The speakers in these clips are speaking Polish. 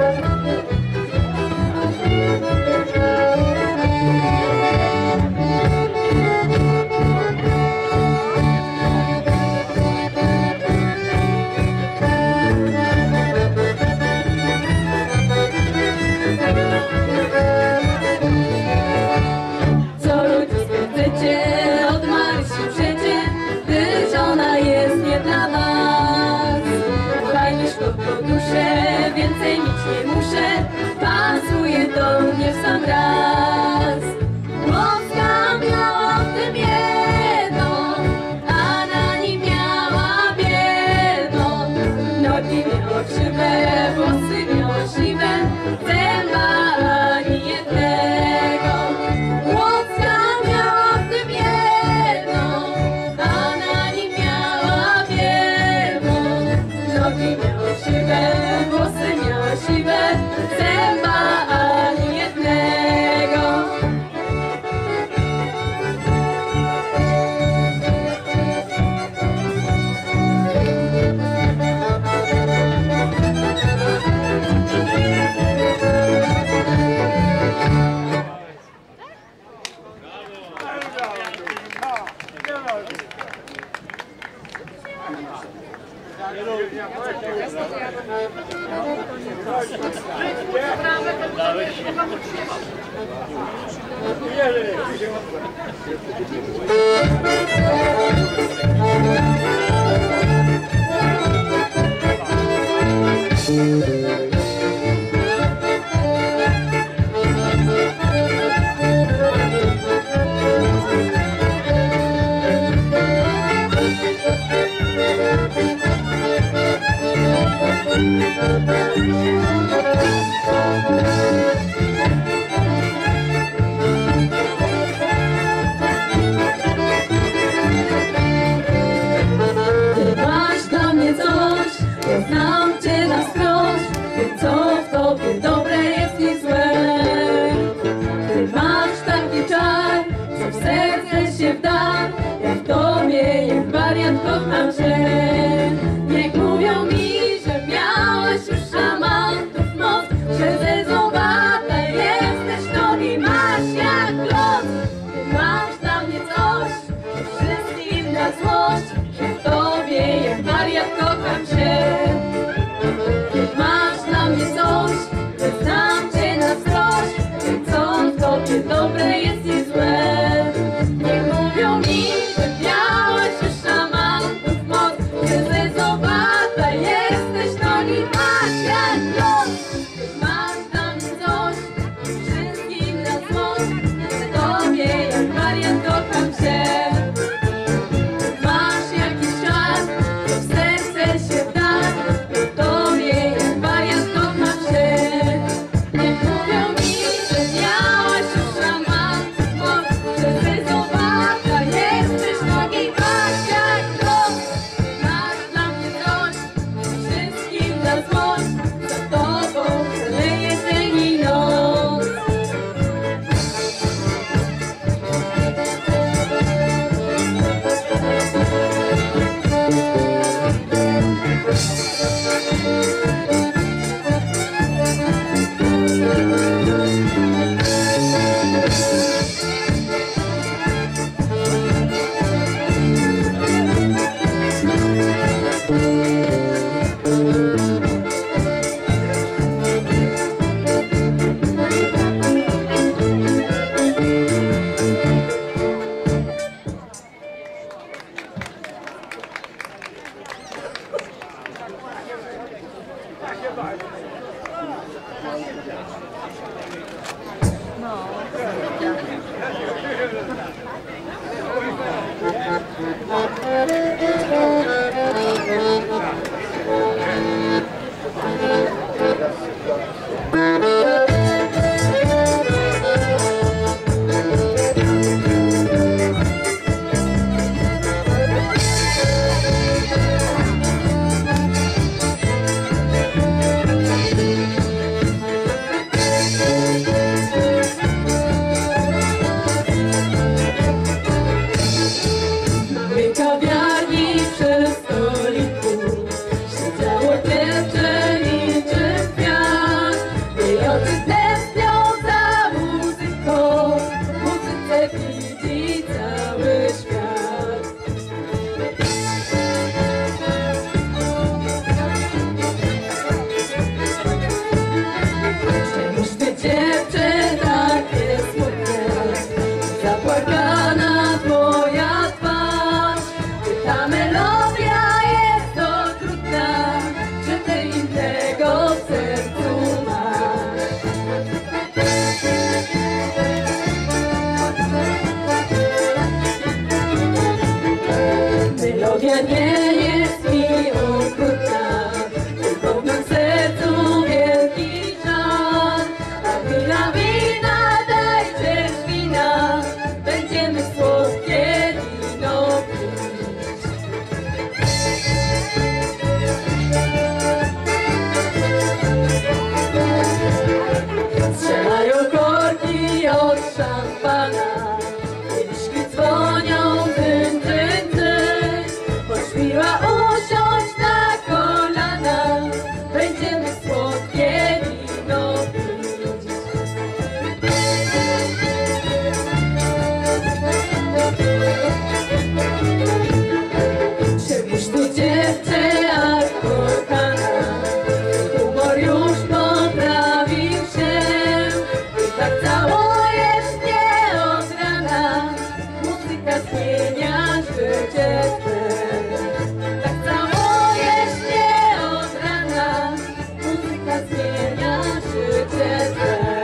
Więcej nic nie muszę, pasuje do mnie w sam raz. Łoska miała w tym jedno, a na nim miała biedno. Nogi miała krzywe, włosy miała siwe, zęba ani jednego. Łoska miała w tym jedno, a na nim miała biedno. Nogi miała krzywe, włosy miała siwe, zęba ani jednego. Kocham cię. Niech mówią mi, że miałeś już szamantów moc, że zezowata jesteś, nogi masz jak los. Ty masz dla mnie coś, wszystkim na złość, że w tobie jak wariat kocham cię. Ty masz dla mnie coś, że znam cię na wskroś, że co w tobie dobre jest i złe. Niech mówią mi, że miałeś już szamantów moc, że zezowata jesteś, nogi masz jak los. Ty masz dla mnie coś, wszystkim na złość, że w tobie jak wariat kocham cię. Masz jakiś czas, to w serce się wda, w tobie jak wariat kocham cię. Niech mówią mi, że miałaś już szamantów moc, że zezowata jesteś, nogi masz jak los. Masz dla mnie coś, wszystkim na złość, za tobą szaleje dzień i noc. Kawiarni przy stoliku życie twe.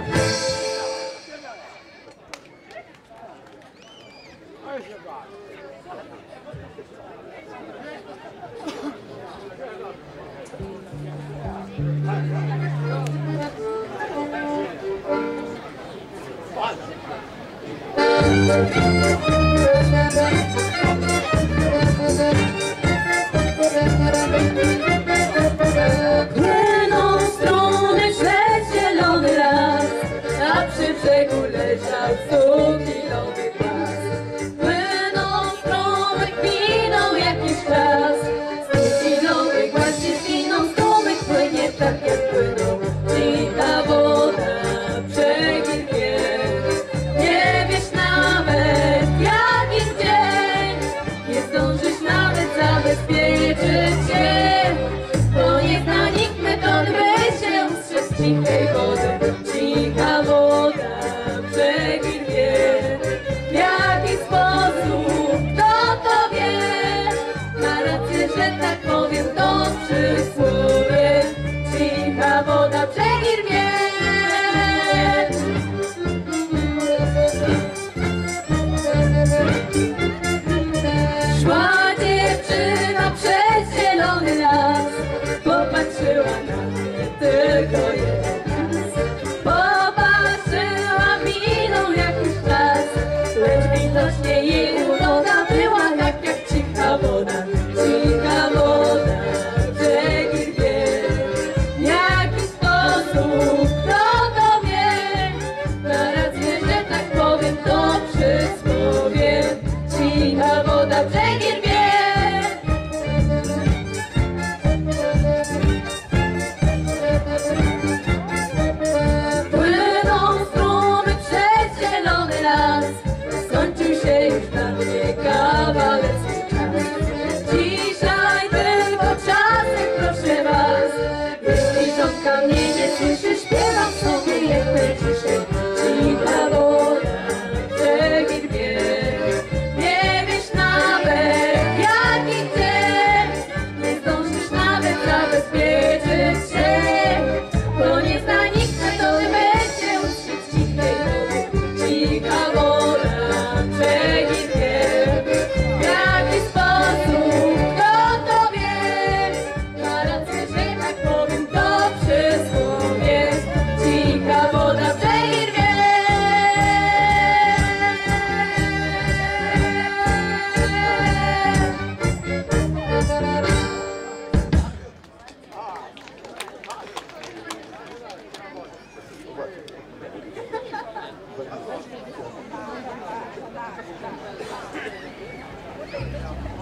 Płyną strony przez zielony las, a przy brzegu leżał cukilowy pas. Płyną strony, chwiną jakiś czas, cukilowy właśnie zginą, strumyk płynie tak jak płyną. Cicha woda, brzegi wie, nie wiesz nawet jaki dzień, nie zdążysz nawet zabezpieczyć się. Bo nie zna nikt metody, by się ustrzec cichej wody. Cicha woda, brzegi wie, w jaki sposób, kto to wie. Ma rację, że tak powiem, to przysłowie. Cicha woda, brzegi wie. Szła dziewczyna przez zielony las, popatrzyła na mnie tylko jeden raz. Popatrzyła, minął jakiś czas, lecz widocznie jej uroda była tak jak cicha woda. Cicha woda, brzegi wie, w jaki sposób, kto to wie. Ma rację, że tak powiem, to przysłowie. Cicha woda, brzegi wie. Płyną strumy przez zielony las, skończył się już dla mnie kawalerski czas. Dzisiaj tylko czasem proszę was, jeśli żonka mnie nie słyszy, śpiewam sobie jak najciszej. Cicha woda, brzegi wie, nie wiesz nawet jaki dzień, nie zdążysz nawet zabezpieczyć się. Bo nie zna nikt metody, by się ustrzec cichej wody. Cicha woda, brzegi wie, w jaki sposób, kto to wie. Ma rację, że tak powiem, to przysłowie. Cicha woda, brzegi wie. What?